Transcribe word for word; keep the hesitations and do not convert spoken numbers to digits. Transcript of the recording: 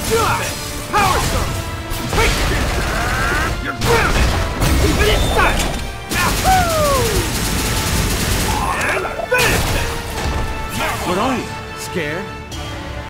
Power Stone! Take this! You're grounded! Infinite Sight! Yahoo! And finish it! What are you? Scared?